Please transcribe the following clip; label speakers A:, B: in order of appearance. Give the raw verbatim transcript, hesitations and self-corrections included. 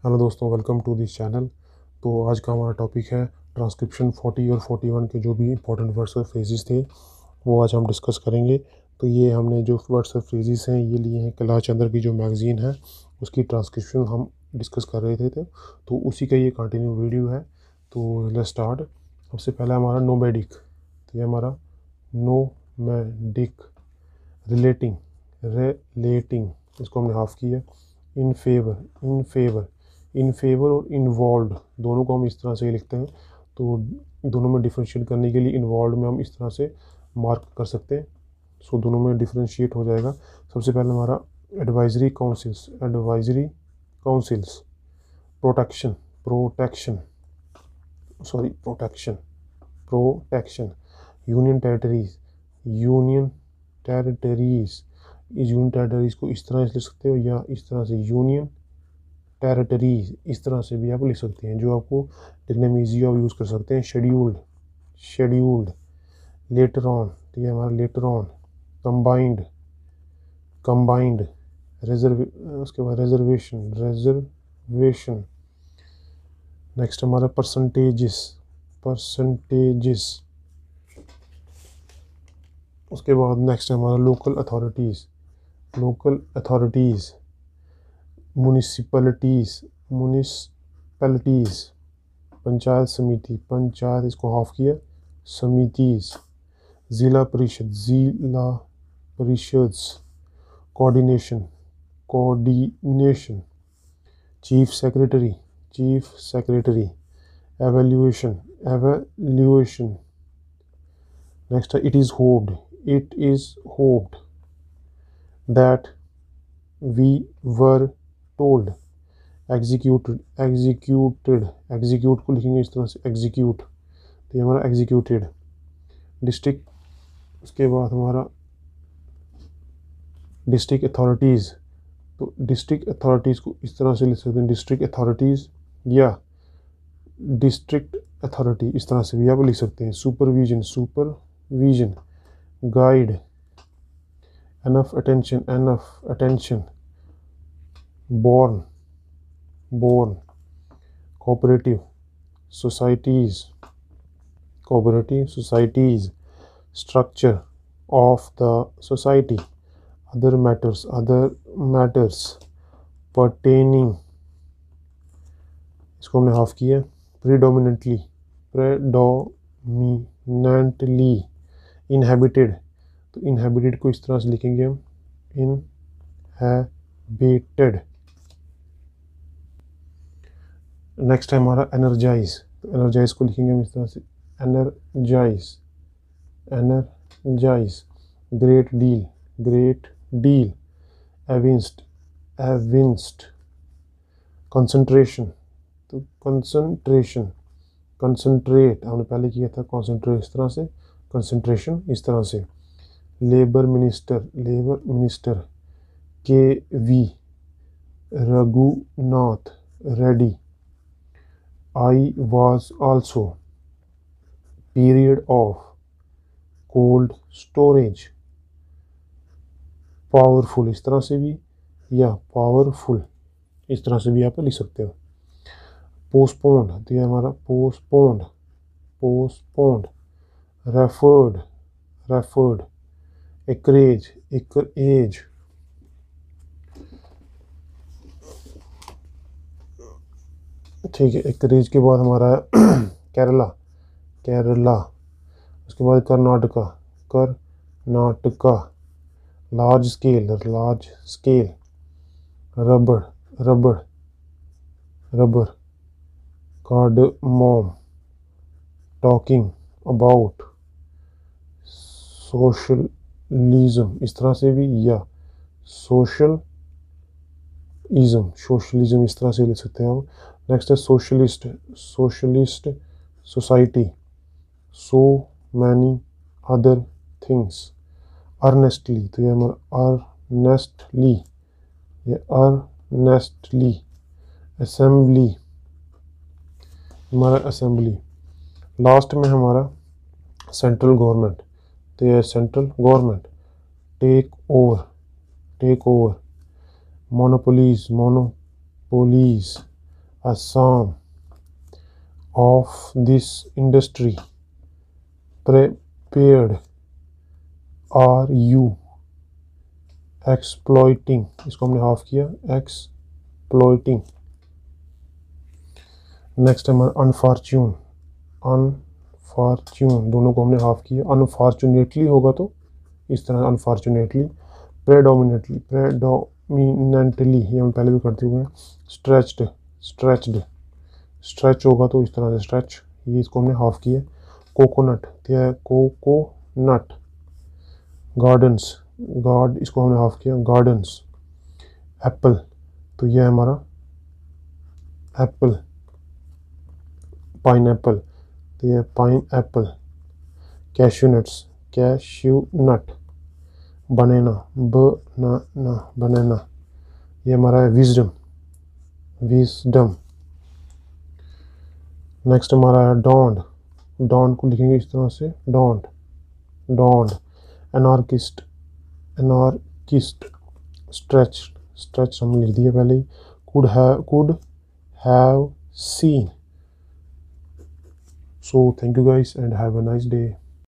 A: Hello दोस्तों, welcome to this channel. तो आज का हमारा टॉपिक है ट्रांसक्रिप्शन फोर्टी और फोर्टी वन के जो भी इंपॉर्टेंट वर्ड्स और फ्रेजेस थे वो आज हम डिस्कस करेंगे। तो ये हमने जो वर्ड्स और फ्रेजेस हैं ये लिए हैं कैलाश चंद्र की जो मैगज़ीन है उसकी ट्रांसक्रिप्शन हम डिस्कस कर रहे थे, थे तो उसी का ये कंटिन्यू वीडियो है। तो लेट्स स्टार्ट। सबसे पहला हमारा नोमैडिक। तो ये हमारा नोमैडिक, रिलेटिंग, रिलेटिंग इसको हमने हाफ किया। In favour, in favour, in favour और इन्वॉल्व दोनों को हम इस तरह से लिखते हैं। तो दोनों में डिफरेंशिएट करने के लिए इन्वॉल्व में हम इस तरह से मार्क कर सकते हैं। सो दोनों में डिफरेंशिएट हो जाएगा। सबसे पहले हमारा advisory councils, advisory councils, protection, protection sorry protection, protection, union territories, union territories. इस यूनियन टेरिटरीज को इस तरह से लिख सकते हो या इस तरह से यूनियन टेरिटरीज, इस तरह से भी आप लिख सकते हैं जो आपको लिखने में ईजी आप यूज़ कर सकते हैं। शेड्यूल्ड, शेड्यूल्ड, लेटर ऑन, तो ये हमारा letter on, combined, combined, reserve, उसके बाद रिजर्वेशन, रिजर्वेशन। नेक्स्ट हमारा परसेंटेजेस, परसेंटेजेस। उसके बाद नेक्स्ट हमारा local authorities, local authorities, municipalities, municipalities, panchayat samiti, panchayat इसको हाफ किया, samitis, zila parishad, zila parishads, coordination, coordination, chief secretary, chief secretary, evaluation, evaluation. Next है it is hoped, it is hoped that we were told, executed, executed, execute को लिखेंगे इस तरह से एग्जीक्यूट, तो ये हमारा एग्जीक्यूटेड। डिस्ट्रिक्ट, उसके बाद हमारा डिस्ट्रिक्ट अथॉरिटीज़, तो डिस्ट्रिक्ट अथॉरिटीज़ को इस तरह से लिख सकते हैं डिस्ट्रिक्ट अथॉरिटीज़ या डिस्ट्रिक्ट अथॉरिटी, इस तरह से भी आप लिख सकते हैं। Supervision, supervision, guide, enough attention, enough attention, borne, borne, cooperative societies, cooperative societies, structure of the society, other matters, other matters pertaining, इसको हमने हाफ किया। प्रीडोमिनेंटली, प्रेडोमिनेंटली, इनहेबिटेड, तो इनहेबिटेड को इस तरह से लिखेंगे हम इनहेबिटेड। नेक्स्ट है हमारा एनर्जाइज, तो एनर्जाइज को लिखेंगे हम इस तरह से energise, energise, great deal, great deal, evinced, evinced, concentration, तो कंसंट्रेशन, कंसंट्रेट हमने पहले किया था, कंसंट्रेट इस तरह से, कंसंट्रेशन इस तरह से। Labour minister, labour minister, K V Raghunath Reddy, I was also, period of cold storage, powerful इस तरह से भी या पावरफुल इस तरह से भी आप लिख सकते हो। पोस्टपोन्ड, तो ये हमारा postponed, postponed, referred, referred, acreage, acreage, ठीक है। एकरेज के बाद हमारा है केरला, केरला, उसके बाद Karnataka, Karnataka, large scale, large scale, rubber, rubber, rubber, cardamom, talking about, socialism इस तरह से भी या सोशल इज़म, सोशलिज्म इस तरह से लिख सकते हैं हम। नेक्स्ट है socialist, socialist society, so many other things, earnestly, तो ये हमारा अर्नेस्टली, ये अर्नेस्टली, असेंबली, हमारा असेंबली। लास्ट में हमारा सेंट्रल गवर्नमेंट, तो ये central government, take over, take over, monopolies, monopolies, Assam of this industry prepared are you exploiting, इसको हमने हाफ किया, exploiting। नेक्स्ट है हमारा अनफॉर्च्यून, अनफॉर्च्यून दोनों को हमने हाफ किया। अनफॉर्चुनेटली होगा तो इस तरह अनफॉर्चुनेटली। प्रेडोमिनेटली, प्रेडोमिनेंटली ये हम पहले भी करते हुए हैं। स्ट्रेच्ड, स्ट्रेच्ड, स्ट्रेच होगा तो इस तरह से स्ट्रेच, ये इसको हमने हाफ किया। कोकोनट, तो है कोकोनट। गार्डन्स, गार्ड इसको हमने हाफ किया, गार्डन्स। एप्पल, तो यह है हमारा एप्पल। पाइन एप्पल, तो यह pineapple. Cashew nuts, cashew nut. Banana, banana, banana, ये हमारा है विजडम, विजडम। नेक्स्ट हमारा है डॉन्ड, डॉन्ड को लिखेंगे इस तरह से, donned, donned. Anarchist, anarchist. Stretch, stretch हमने लिख दिया पहले ही। Could have, could have seen. So thank you guys and have a nice day.